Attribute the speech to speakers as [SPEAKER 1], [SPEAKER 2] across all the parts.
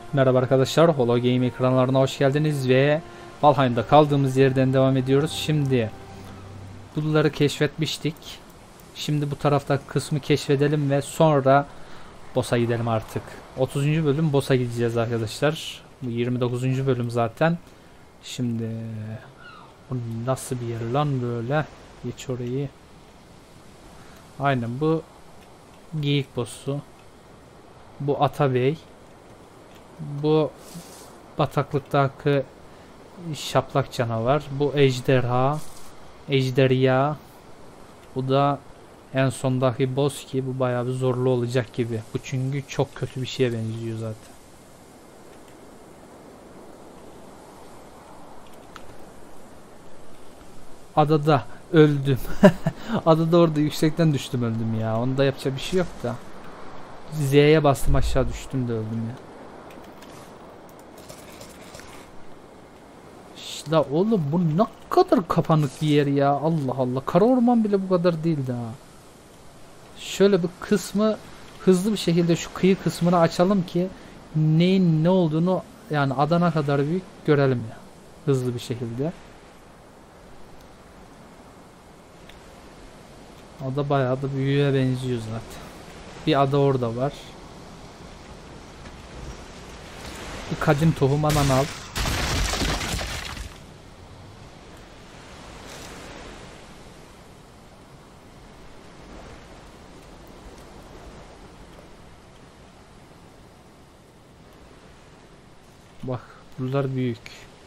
[SPEAKER 1] Merhaba arkadaşlar, Holo Game ekranlarına hoş geldiniz ve Valheim'da kaldığımız yerden devam ediyoruz. Şimdi bunları keşfetmiştik. Şimdi bu tarafta kısmı keşfedelim ve sonra boss'a gidelim artık. 30. bölüm boss'a gideceğiz arkadaşlar. Bu 29. bölüm zaten. Şimdi bu nasıl bir yer lan böyle? Geç orayı. Aynen bu geyik boss'u. Bu Atabey. Bu bataklıktaki şaplak canavar. Bu ejderha. Ejderha. Bu da en sondaki boss ki bu bayağı bir zorlu olacak gibi. Bu çünkü çok kötü bir şeye benziyor zaten. Adada öldüm. Adada orada yüksekten düştüm öldüm ya. Onda yapacak bir şey yok da. Z'ye bastım aşağı düştüm de öldüm ya. La oğlum bu ne kadar kapanık bir yer ya. Allah Allah. Kara orman bile bu kadar değildi ha. Şöyle bir kısmı hızlı bir şekilde şu kıyı kısmını açalım ki neyin ne olduğunu yani Adana kadar büyük görelim ya. Hızlı bir şekilde. Ada bayağı da büyüğe benziyor zaten. Bir ada orada var. Bir kadim tohum anan al. Bak bunlar büyük.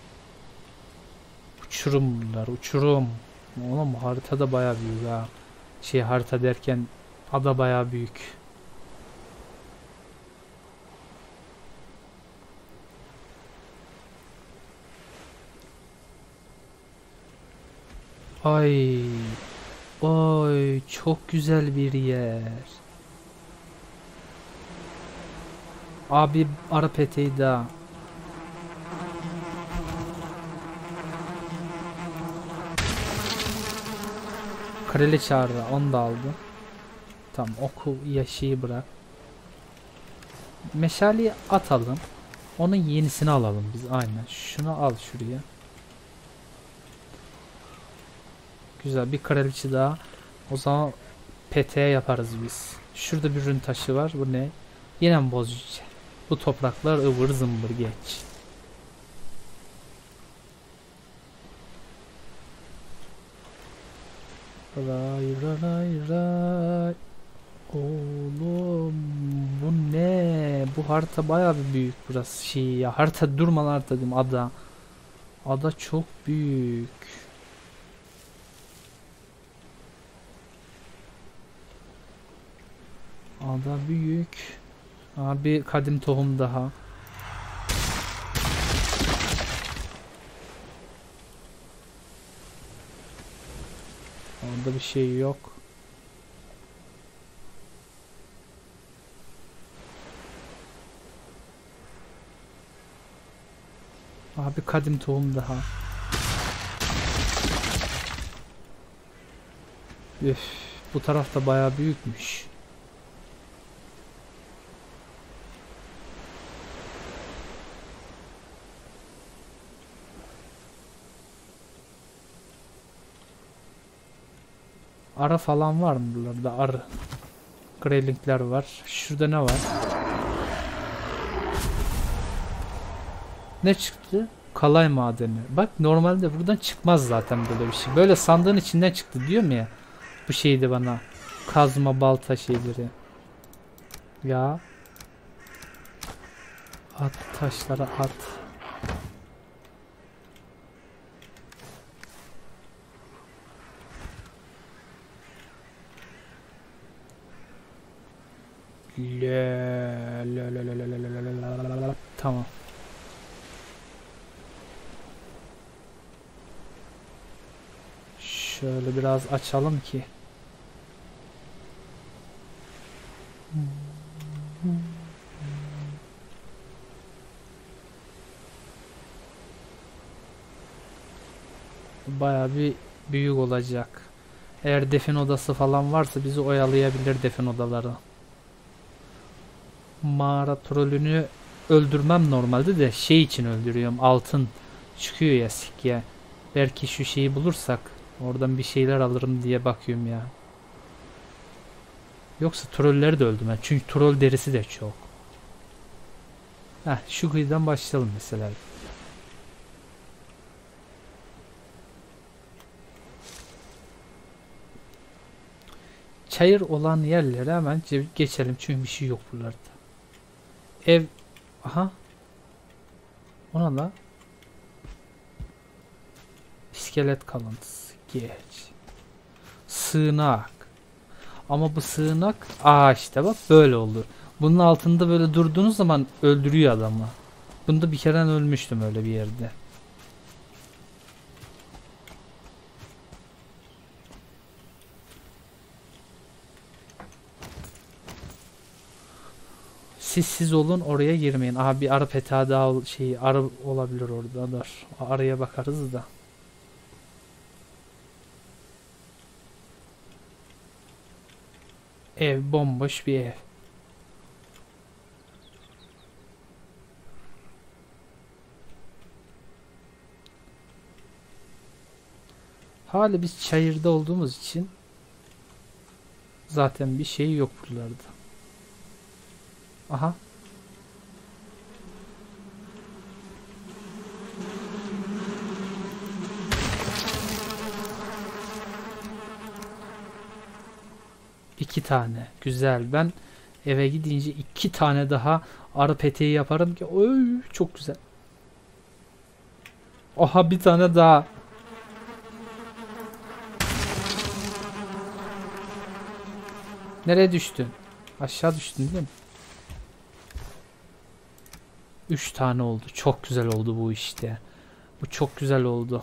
[SPEAKER 1] Uçurum bunlar uçurum. Oğlum harita da bayağı büyük ha. Harita derken ada bayağı büyük. Ay. Oy çok güzel bir yer. Abi ara peteği daha. Kraliçe çağırdı. Onu da aldı. Tamam oku yaşıyı bırak. Meşaleyi atalım. Onun yenisini alalım biz. Aynen. Şunu al şuraya. Güzel bir kraliçe daha. O zaman peteğe yaparız biz. Şurada bir ürün taşı var. Bu ne? Yine mi bozucu? Bu topraklar ıvır zımbır geç. Ray ray ray. Oğlum bu ne? Bu harita bayağı bir büyük burası ya. Harita durmadan harita dedim ada. Ada çok büyük. Ada büyük. Abi kadim tohum daha. Orada bir şey yok. Abi kadim tohum daha. Üf, bu taraf da bayağı büyükmüş. Ara falan var mı buralarda? Arı. Greylinkler var. Şurada ne var? Ne çıktı? Kalay madeni. Bak normalde buradan çıkmaz zaten böyle bir şey. Böyle sandığın içinden çıktı diyorum ya. Bu şeydi bana. Kazma balta şeyleri. Ya. At taşlara at. Tamam. Şöyle biraz açalım ki. Bayağı bir büyük olacak. Eğer defin odası falan varsa bizi oyalayabilir defin odaları. Mağara trolünü öldürmem normalde de şey için öldürüyorum. Altın çıkıyor ya sikke. Belki şu şeyi bulursak oradan bir şeyler alırım diye bakıyorum ya. Yoksa trolleri de öldüm ben. Çünkü troll derisi de çok. Heh, şu kıyıdan başlayalım mesela. Çayır olan yerlere hemen geçelim çünkü bir şey yok buralarda. Ev, aha. Ona da iskelet kalıntısı. Geç. Sığınak. Ama bu sığınak, işte bak böyle olur. Bunun altında böyle durduğunuz zaman öldürüyor adamı. Bunda bir kere ölmüştüm öyle bir yerde. Siz olun, oraya girmeyin. Aha, bir arı peta daha arı olabilir orada. Dur. Arıya bakarız da. Ev bomboş bir ev. Hala biz çayırda olduğumuz için zaten bir şey yok buralarda. Aha. İki tane. Güzel. Ben eve gidince iki tane daha arı peteği yaparım ki. Oy, çok güzel. Aha, bir tane daha. Nereye düştün? Aşağı düştün değil mi? 3 tane oldu. Çok güzel oldu bu işte. Bu çok güzel oldu.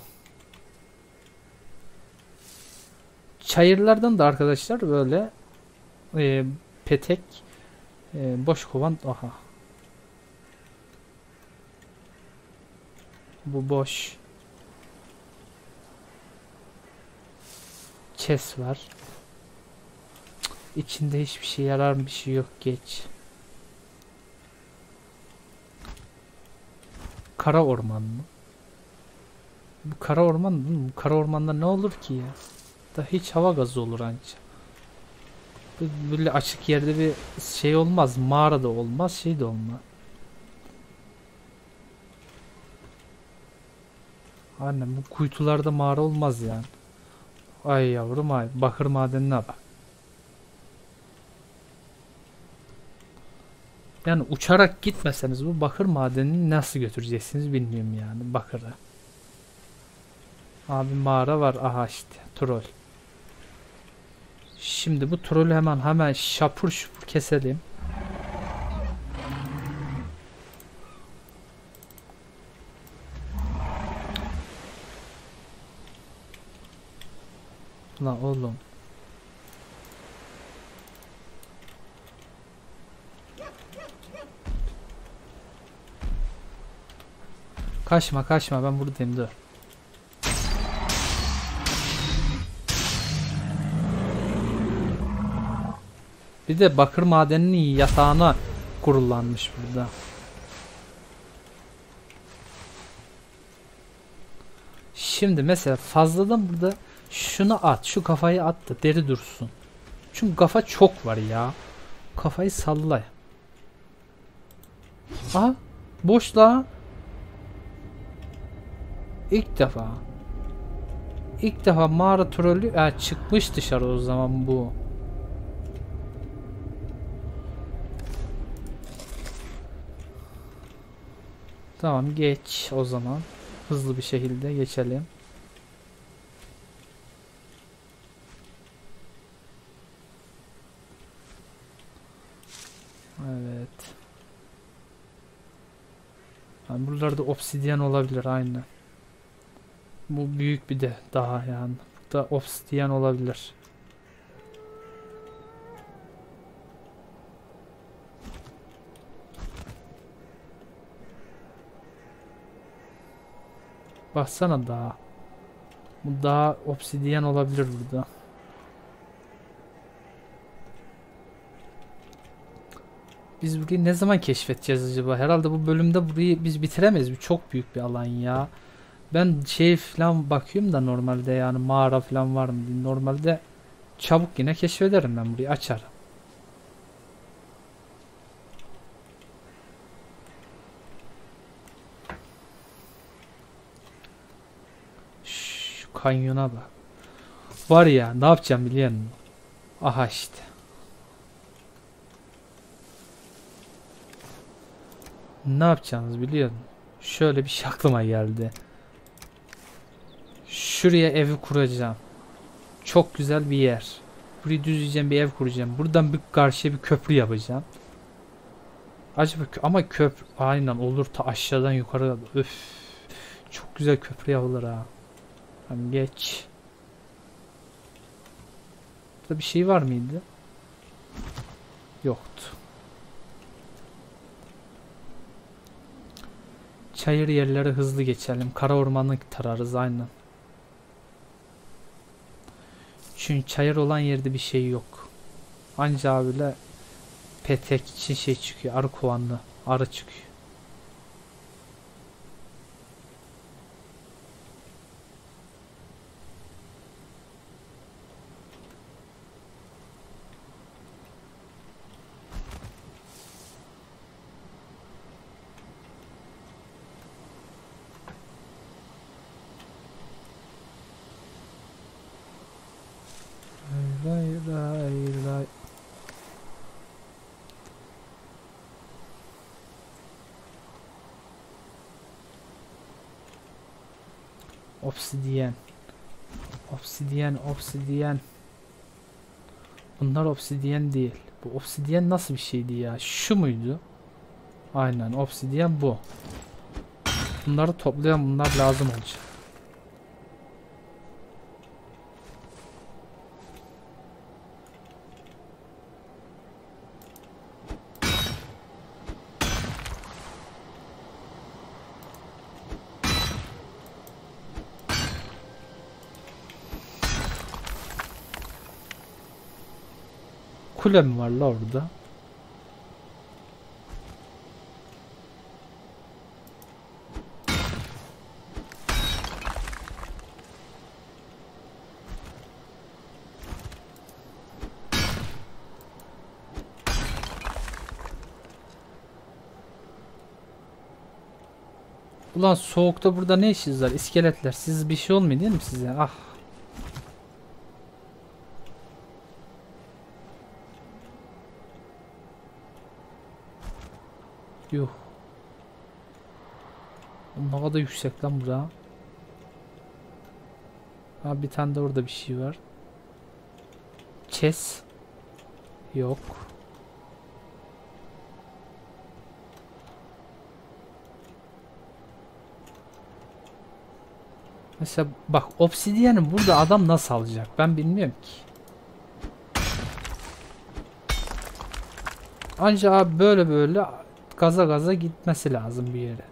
[SPEAKER 1] Çayırlardan da arkadaşlar böyle petek, boş kovan. Aha. Bu boş. Chest var. İçinde hiçbir şey yarar bir şey yok. Geç. Kara orman mı? Bu kara orman mı? Bu kara ormanda ne olur ki ya? Da hiç hava gazı olur anca. Böyle açık yerde bir şey olmaz. Mağara da olmaz. Şey de olmaz. Annem, bu kuytularda mağara olmaz yani. Ay yavrum ay. Bakır madenine bak. Yani uçarak gitmeseniz bu bakır madenini nasıl götüreceksiniz bilmiyorum yani, bakırı. Abi mağara var, aha işte troll. Şimdi bu trolü hemen şapur şupur keselim. La oğlum. Kaçma ben buradayım, dur. Bir de bakır madeninin yatağına kurulanmış burada. Şimdi mesela fazladan burada şunu at, şu kafayı at da deri dursun. Çünkü kafa çok var ya. Kafayı salla. Aha, boş la. İlk defa. İlk defa mağara trolü çıkmış dışarı o zaman bu. Tamam, geç o zaman. Hızlı bir şekilde geçelim. Evet. Yani buralarda obsidyen olabilir aynı. Bu büyük bir de daha yani. Burada obsidyen olabilir. Baksana daha. Bu daha obsidyen olabilir burada. Biz burayı ne zaman keşfedeceğiz acaba? Herhalde bu bölümde burayı biz bitiremeyiz. Bu çok büyük bir alan ya. Ben şey falan bakıyorum da normalde yani mağara falan var mı diye. Normalde çabuk yine keşfederim ben burayı açarım. Şu kanyona bak. Var ya ne yapacağım biliyor musun? Aha işte. Ne yapacağınızı biliyor musun? Şöyle bir şey aklıma geldi. Şuraya evi kuracağım. Çok güzel bir yer. Burayı düzleyeceğim, bir ev kuracağım. Buradan bir karşıya bir köprü yapacağım. Acaba ama köprü aynen olur ta aşağıdan yukarı. Öf. Çok güzel köprü yapılır ha. Tamam geç. Burada bir şey var mıydı? Yoktu. Çayır yerleri hızlı geçelim. Kara ormanlık tararız aynen. Çünkü çayır olan yerde bir şey yok. Anca abiyle petek için şey çıkıyor. Arı kovanlı. Arı çıkıyor. Ray ray ray. Obsidiyen. Obsidiyen, obsidiyen. Bunlar obsidiyen değil. Bu obsidiyen nasıl bir şeydi ya? Şu muydu? Aynen obsidiyen bu. Bunları toplayan bunlar lazım olacak. Kule mi var la orada? Ulan soğukta burada ne işiniz var? İskeletler. Siz bir şey olmuyor değil mi size? Ah. Yuh. Ne kadar yüksek lan bura. Ha bir tane de orada bir şey var. Chess. Yok. Mesela bak obsidiyeni burada adam nasıl alacak? Ben bilmiyorum ki. Ancak böyle böyle gaza gaza gitmesi lazım bir yere.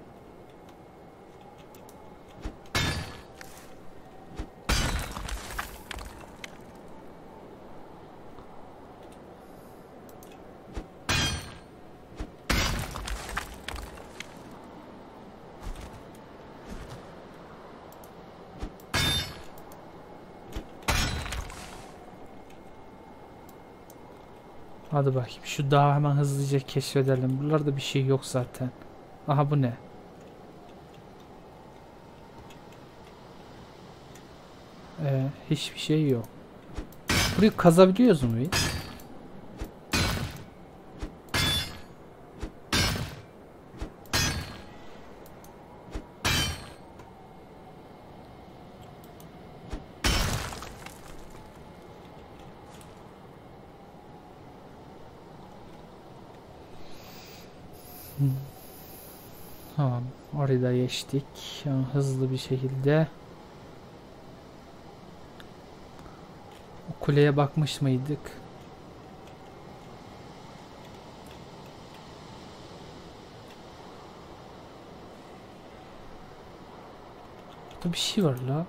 [SPEAKER 1] Hadi bakayım şu dağı hemen hızlıca keşfedelim. Buralarda bir şey yok zaten. Aha bu ne? Hiçbir şey yok. Burayı kazabiliyoruz mu biz? Tamam. Orayı da geçtik. Yani hızlı bir şekilde. O kuleye bakmış mıydık? Burada bir şey var la.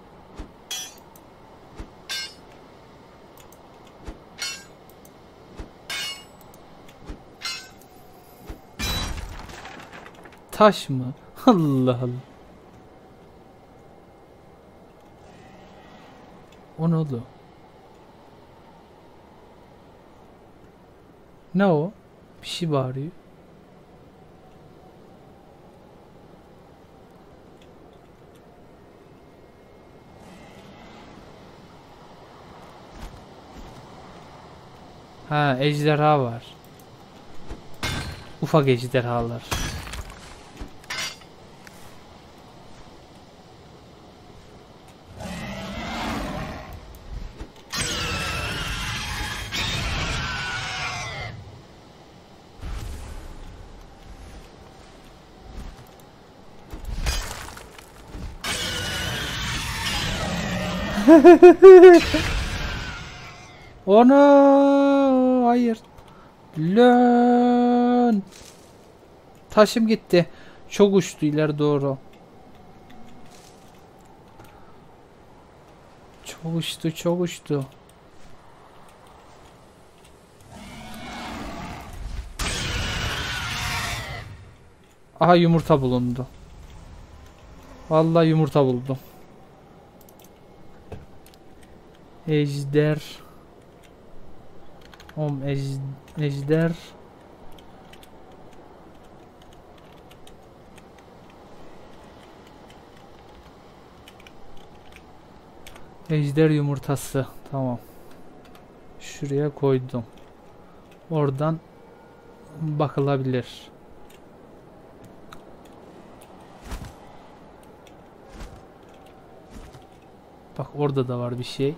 [SPEAKER 1] Taş mı? Allah Allah. O ne oldu? Ne o? Bir şey bağırıyor. Ha, ejderha var. Ufak ejderhalar. Onu hayır. Lön. Taşım gitti. Çok uçtu ileri doğru. Çok uçtu, çok uçtu. Aha yumurta bulundu. Vallahi yumurta buldum. Ejder. Ejder. Ejder yumurtası. Tamam. Şuraya koydum. Oradan bakılabilir. Bak orada da var bir şey.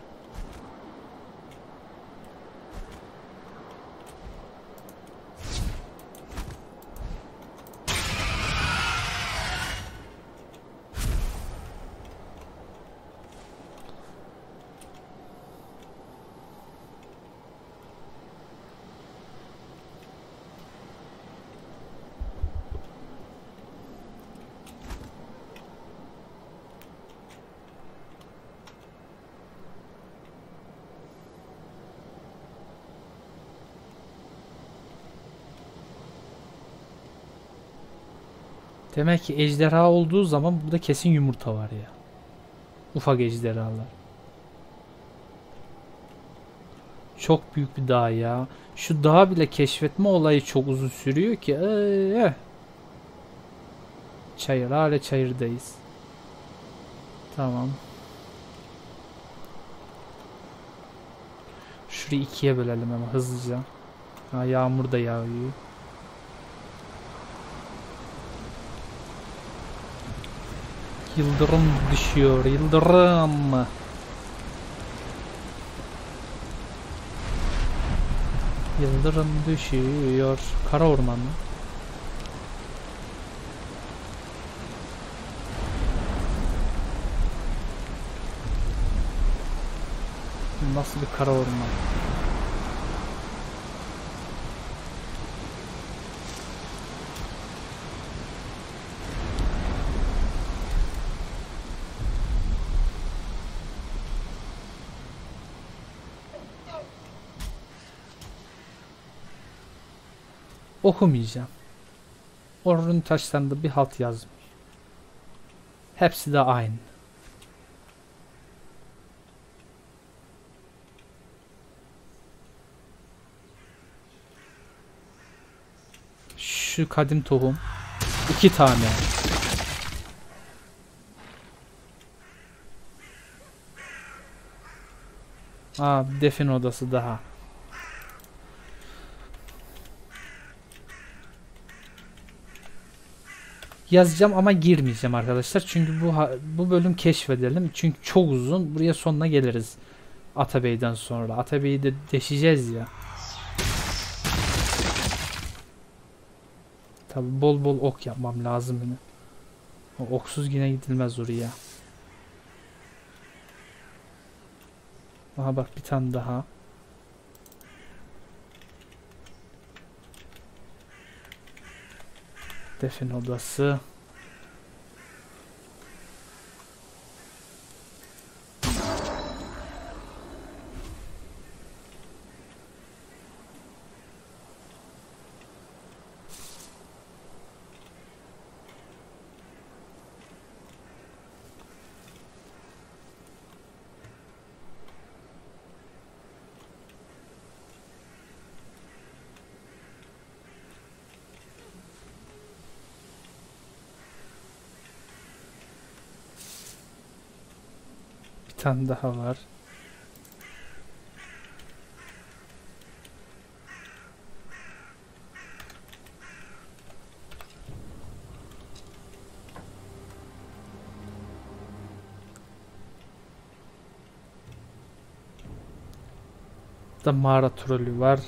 [SPEAKER 1] Demek ki ejderha olduğu zaman burada kesin yumurta var ya. Ufak ejderhalar. Çok büyük bir dağ ya. Şu dağı bile keşfetme olayı çok uzun sürüyor ki. Çayır, hala çayırdayız. Tamam. Şurayı ikiye bölelim ama hızlıca. Ha, yağmur da yağıyor. Yıldırım düşüyor. Yıldırım. Yıldırım düşüyor. Kara orman mı? Nasıl bir kara orman? Okumayacağım. Orun taşlarında bir halt yazmış. Hepsi de aynı. Şu kadim tohum. 2 tane. Aa, defin odası daha. Yazacağım ama girmeyeceğim arkadaşlar. Çünkü bu bölüm keşfedelim. Çünkü çok uzun. Buraya sonuna geliriz. Atabey'den sonra. Atabey'i de deşeceğiz ya. Tabi bol bol ok yapmam lazım yine. O oksuz yine gidilmez oraya. Aha bak bir tane daha. Defin odası. tane daha var. Da mağara trolü var.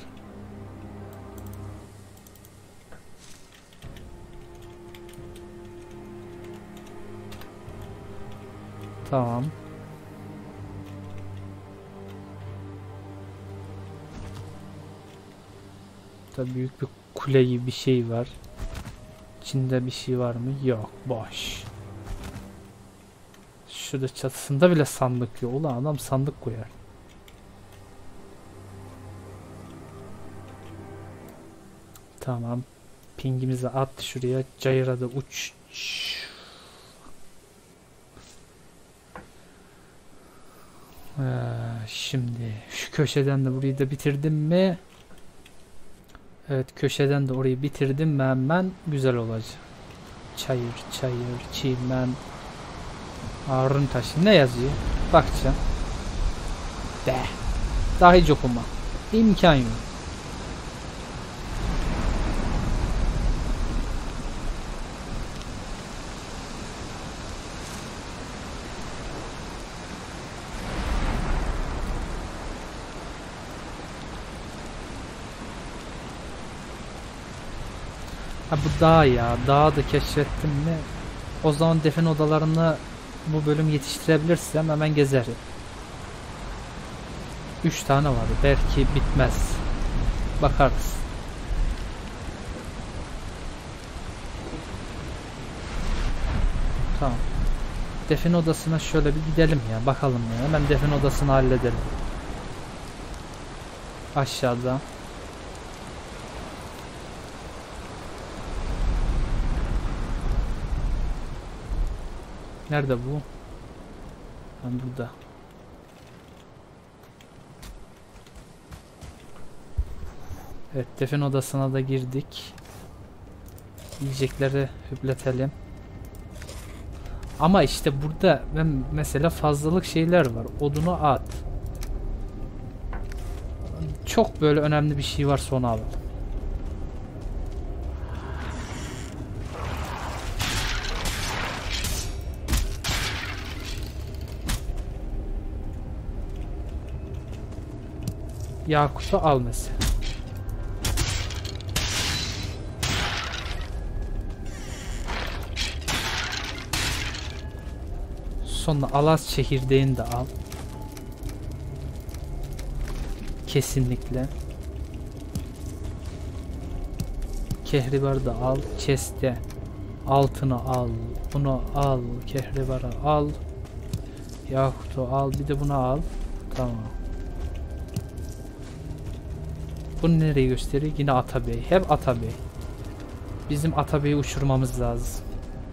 [SPEAKER 1] Tamam. Da büyük bir kule gibi bir şey var. İçinde bir şey var mı? Yok. Boş. Şurada çatısında bile sandık yok. Ulan adam sandık koyar. Tamam. Pingimizi at şuraya. Cayır'a da uç. Şimdi şu köşeden de burayı da bitirdim mi? Evet, köşeden de orayı bitirdim mi hemen güzel olacak. Çayır, çimen, Harun taşı ne yazıyor? Bakacağım. Daha hiç okuma. İmkan yok. Ha bu dağ ya. Dağı da keşfettim mi? O zaman define odalarını bu bölüm yetiştirebilirsem hemen gezerim. 3 tane var. Belki bitmez. Bakarız. Tamam. Define odasına şöyle bir gidelim ya. Bakalım ya. Hemen define odasını halledelim. Aşağıda. Nerede bu? Ben burada. Evet, define odasına da girdik. Yiyecekleri hüpletelim. Ama işte burada mesela fazlalık şeyler var. Odunu at. Çok böyle önemli bir şey var, sonra alalım. Yakut'u al mesela. Sonra Alas çekirdeğini de al. Kesinlikle. Kehribarı da al. Chest'te altını al. Bunu al. Kehribarı al. Yakut'u al. Bir de bunu al. Tamam. Bunu nereye gösteriyor? Yine Atabey. Hep Atabey. Bizim Atabey'i uçurmamız lazım.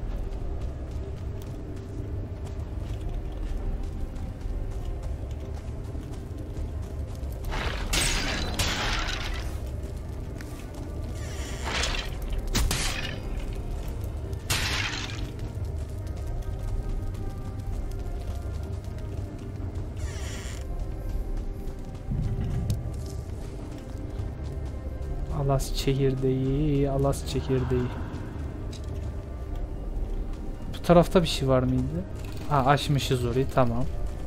[SPEAKER 1] Alas çekirdeği, Alas çekirdeği. Bu tarafta bir şey var mıydı? Ha, açmışız orayı, tamam.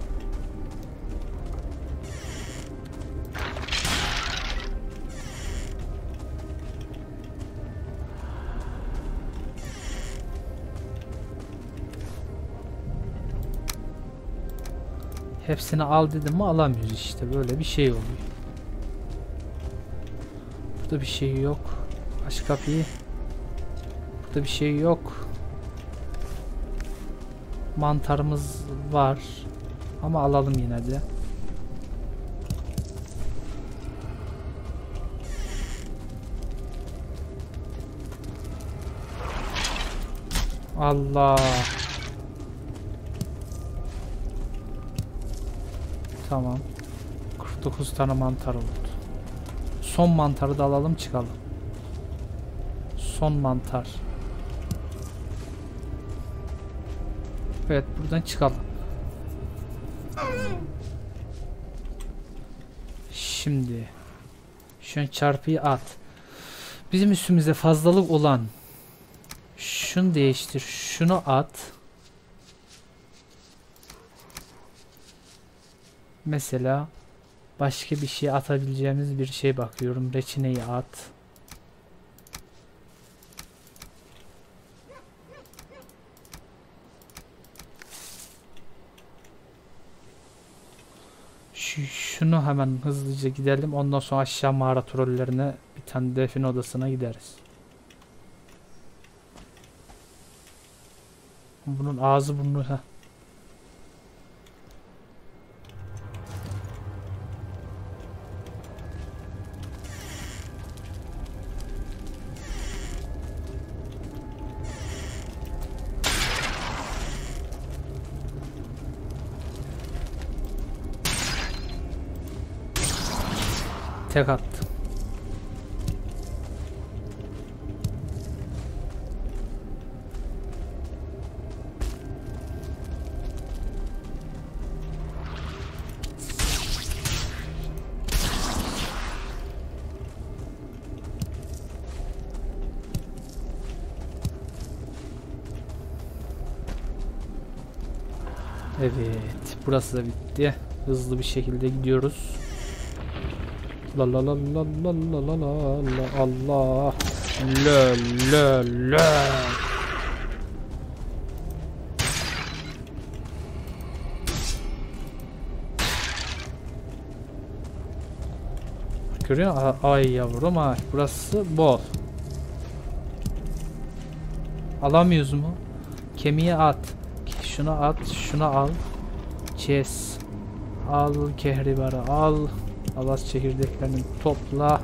[SPEAKER 1] Hepsini al dedim mi alamıyoruz işte, böyle bir şey oluyor. Burada bir şey yok. Aç kapıyı. Burada bir şey yok. Mantarımız var. Ama alalım yine de. Allah. Tamam. 49 tane mantar oldu. Son mantarı da alalım, çıkalım. Son mantar. Evet, buradan çıkalım. Şimdi şu an çarpıyı at. Bizim üstümüzde fazlalık olan şunu değiştir. Şunu at. Mesela başka bir şey atabileceğimiz bir şey bakıyorum. Reçineyi at. Şunu hemen hızlıca gidelim. Ondan sonra aşağı mağara trollerine bir tane define odasına gideriz. Bunun ağzı burnu. Tek attım. Evet, burası da bitti. Hızlı bir şekilde gidiyoruz. La la la la la la la la la Allah. La la la. Görüyor musun? Ay yavrum ay. Burası bol. Alamıyoruz mu? Kemiği at. Şunu at. Şunu al. Chess. Al kehribarı al. Alas çekirdeklerini topla.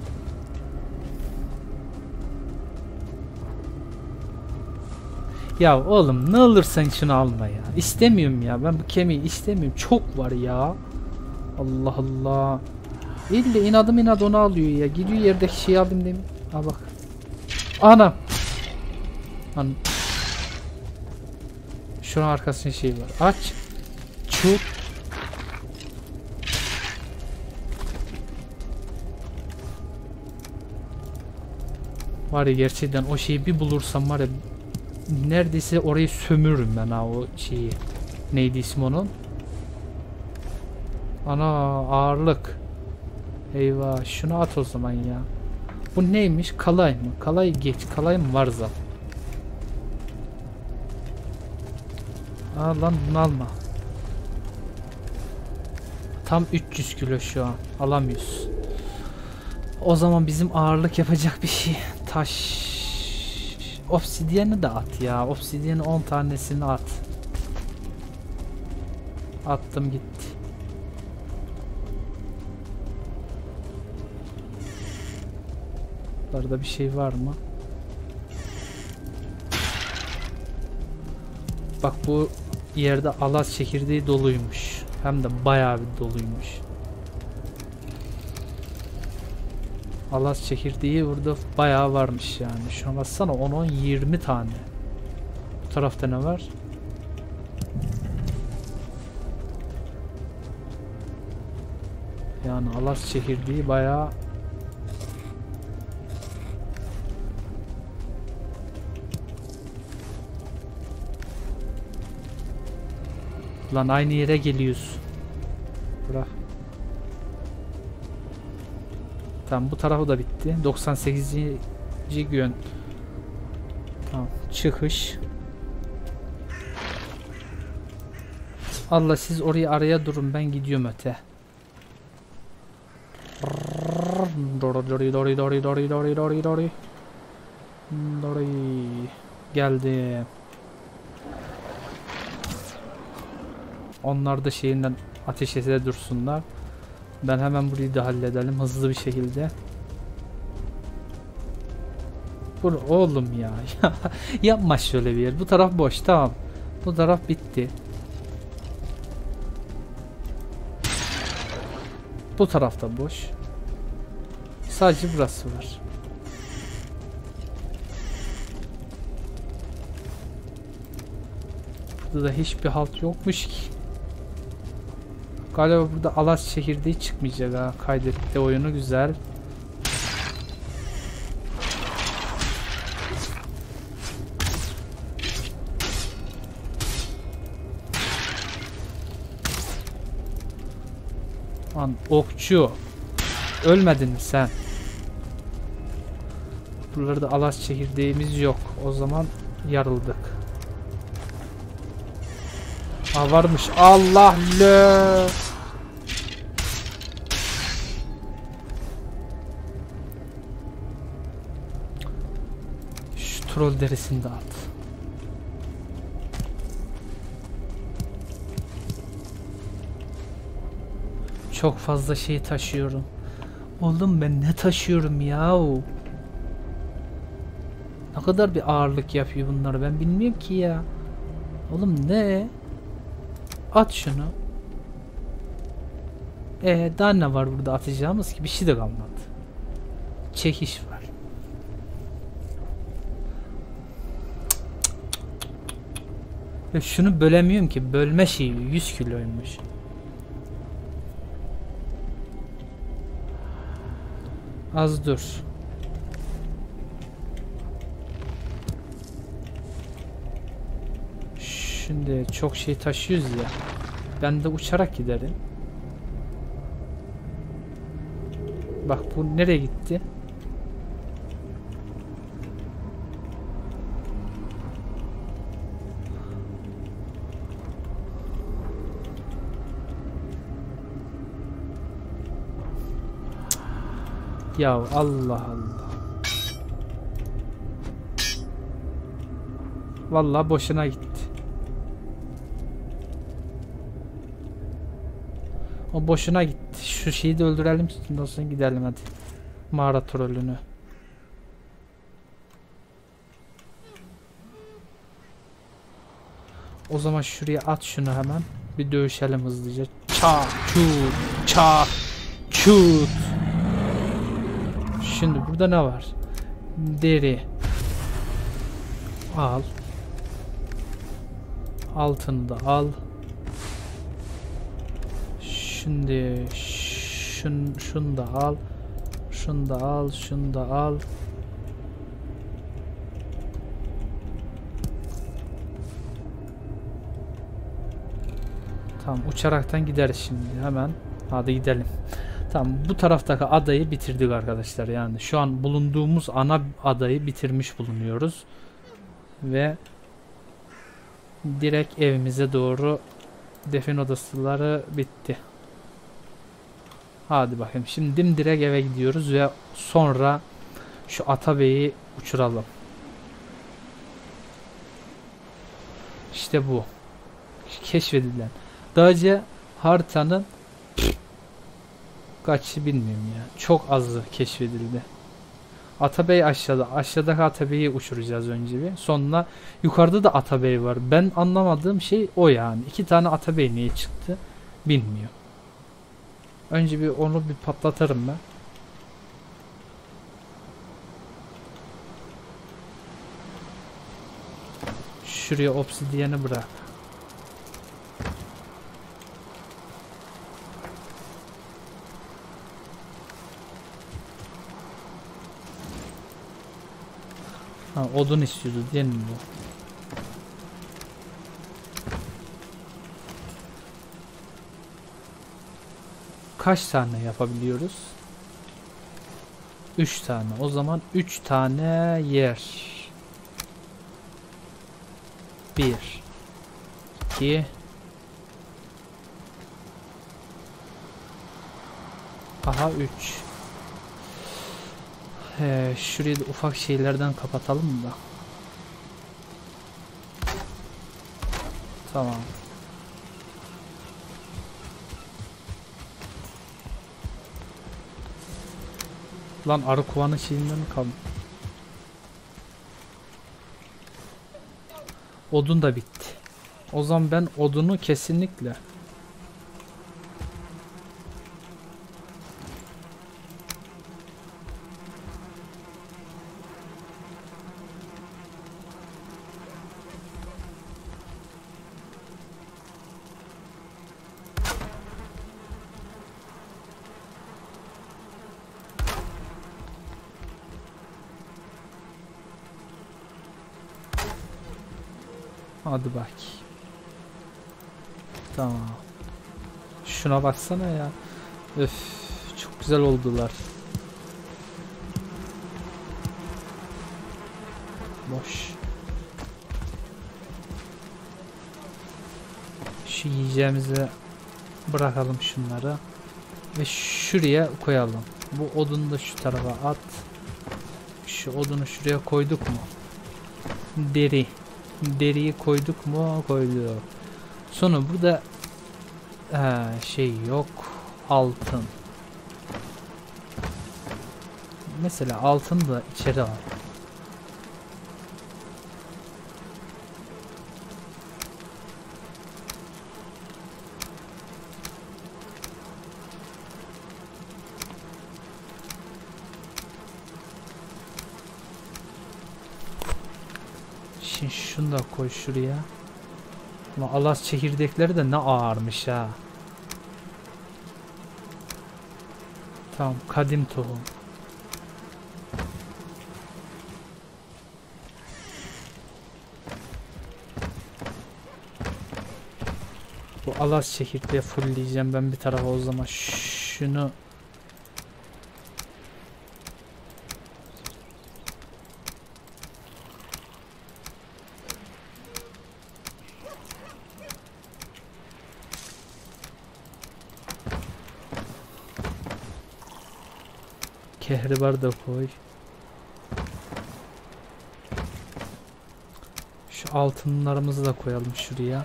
[SPEAKER 1] Ya oğlum ne olursan şunu alma ya. İstemiyorum ya. Ben bu kemiği istemiyorum. Çok var ya. Allah Allah. İlle inat onu alıyor ya. Gidiyor yerdeki şeyi alayım demin. Ha bak. Anam. Lan. Şunun arkasında şey var. Aç. Çuk. Var ya gerçekten o şeyi bir bulursam var ya neredeyse orayı sömürürüm ben ha o şeyi. Neydi ismi onun? Ana ağırlık. Eyvah şunu at o zaman ya. Bu neymiş? Kalay mı? Kalay geç. Kalay mı var zaten? Aa lan bunu alma. Tam 300 kilo şu an. Alamıyoruz. O zaman bizim ağırlık yapacak bir şey. Taş. Obsidiyeni de at ya. Obsidiyeni 10 tanesini at. Attım gitti. Burada bir şey var mı? Bak bu yerde alas çekirdeği doluymuş. Hem de bayağı bir doluymuş. Alas çekirdeği burada bayağı varmış yani. Şuna baksana 10-20 tane. Bu tarafta ne var? Yani alas çekirdeği bayağı. Lan aynı yere geliyoruz. Bırak. Tamam bu tarafı da bitti. 98. gün. Tamam çıkış. Allah siz orayı araya durun ben gidiyorum öte. Geldi. Onlar da şeyinden ateş ete dursunlar. Ben hemen burayı da halledelim hızlı bir şekilde. Oğlum ya. Yapma şöyle bir yer. Bu taraf boş tamam. Bu taraf bitti. Bu tarafta boş. Sadece burası var. Burada da hiçbir halt yokmuş ki. Galiba burada Alas çekirdeği çıkmayacak ha. Kaydetti oyunu, güzel. Lan okçu. Ölmedin mi sen? Buralarda Alas çekirdeğimiz yok. O zaman yarıldık. Aa, varmış. Allah le. Şu troll derisini de at. Çok fazla şey taşıyorum. Oğlum ben ne taşıyorum yahu? Ne kadar bir ağırlık yapıyor bunlar, ben bilmiyorum ki ya. Oğlum ne? At şunu. Daha ne var burada atacağımız ki? Bir şey de kalmadı. Çekiş var. Ya şunu bölemiyorum ki. Bölme şeyi 100 kiloymuş. Az dur. Şimdi çok şey taşıyoruz ya. Ben de uçarak giderim. Bak bu nereye gitti? Ya Allah Allah. Vallahi boşuna gitti. O boşuna gitti. Şu şeyi de öldürelim, ondan sonra gidelim hadi. Mağara trollünü. O zaman şuraya at şunu hemen. Bir dövüşelim hızlıca. Çat çut çat çut. Şimdi burada ne var? Deri. Al. Altını da al. Şimdi şunu da al. Şunu da al. Şunu da al. Tamam, uçaraktan gideriz şimdi hemen. Hadi gidelim. Tamam, bu taraftaki adayı bitirdik arkadaşlar. Yani şu an bulunduğumuz ana adayı bitirmiş bulunuyoruz. Ve direkt evimize doğru, defin odasıları bitti. Hadi bakayım. Şimdi direkt eve gidiyoruz ve sonra şu Atabey'i uçuralım. İşte bu. Keşfedilen. Daha önce haritanın kaçı bilmiyorum ya. Çok azı keşfedildi. Atabey aşağıda. Aşağıdaki Atabey'i uçuracağız önce bir. Sonra yukarıda da Atabey var. Ben anlamadığım şey o yani. 2 tane Atabey niye çıktı bilmiyorum. Önce bir onu bir patlatırım ben. Şuraya obsidiyeni bırak. Ha, odun istiyordu değil mi bu? Kaç tane yapabiliyoruz? 3 tane. O zaman 3 tane yer. 1 2 Aha 3. Şurayı da ufak şeylerden kapatalım da. Tamam. Lan arı kovanın şeyinden kaldı. Odun da bitti. O zaman ben odunu kesinlikle Hadi bak. Tamam. Şuna baksana ya. Öf, çok güzel oldular. Boş. Şu yiyeceğimizi bırakalım şunları. Ve şuraya koyalım. Bu odunu da şu tarafa at. Şu odunu şuraya koyduk mu? Deri. Deriyi koyduk mu? Koyduk. Sonra burada şey yok. Altın. Mesela altın da içeri al. Şimdi şunu da koy şuraya. Ama alas çekirdekleri de ne ağırmış ha. Tamam, kadim tohum. Bu alas çekirdeği fullleyeceğim ben bir tarafa o zaman. Şunu kehribar da koy. Şu altınlarımızı da koyalım şuraya.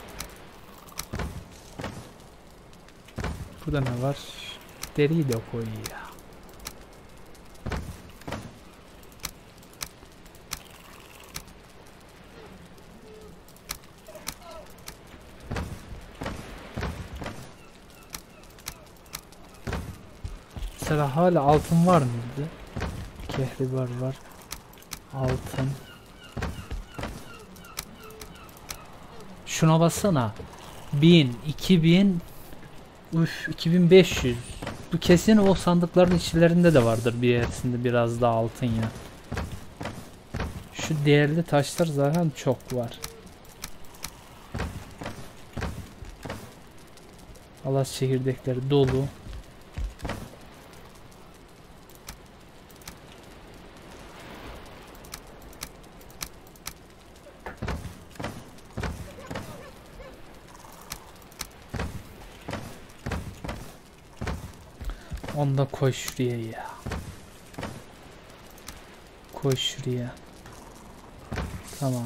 [SPEAKER 1] Burada ne var? Deriyi de koy ya. Mesela hala altın var mıydı? Kehribar var. Altın. Şuna bassana. 1000, 2000, 2500. Bu kesin o sandıkların içlerinde de vardır bir yerisinde biraz daha altın ya. Şu değerli taşlar zaten çok var. Alas çekirdekleri dolu. Onu da koy şuraya ya. Koy şuraya. Tamam.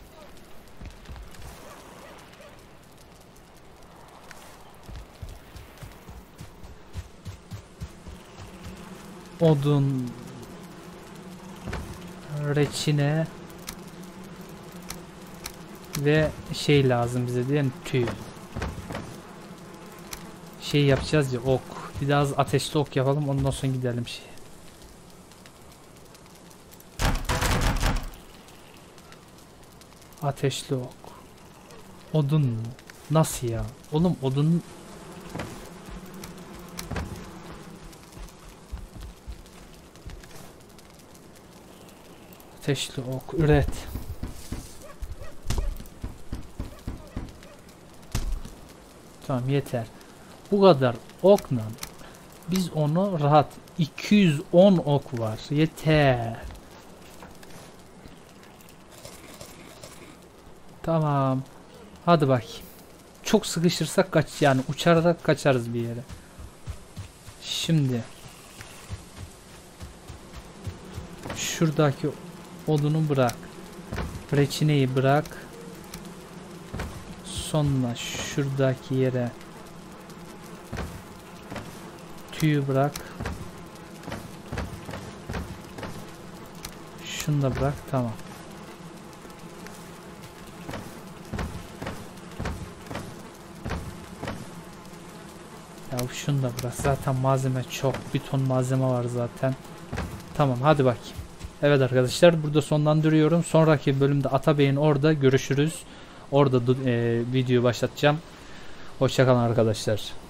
[SPEAKER 1] Odun, reçine ve şey lazım bize değil mi? Tüy. Şey yapacağız ya, ok. Bir daha ateşli ok yapalım, ondan sonra gidelim şey. Ateşli ok. Odun mu? Nasıl ya? Oğlum odun... Ateşli ok üret. Tamam, yeter. Bu kadar okla biz onu rahat 210 ok var. Yeter. Tamam. Hadi bakayım. Çok sıkışırsak kaç, yani uçarak kaçarız bir yere. Şimdi şuradaki odunu bırak. Reçineyi bırak. Sonra şuradaki yere tüyü bırak. Şunu da bırak. Tamam. Ya şunu da bırak. Zaten malzeme çok. Bir ton malzeme var zaten. Tamam, hadi bakayım. Evet arkadaşlar, burada sonlandırıyorum. Sonraki bölümde Atabey'in orada görüşürüz. Orada videoyu başlatacağım. Hoşça kalın arkadaşlar.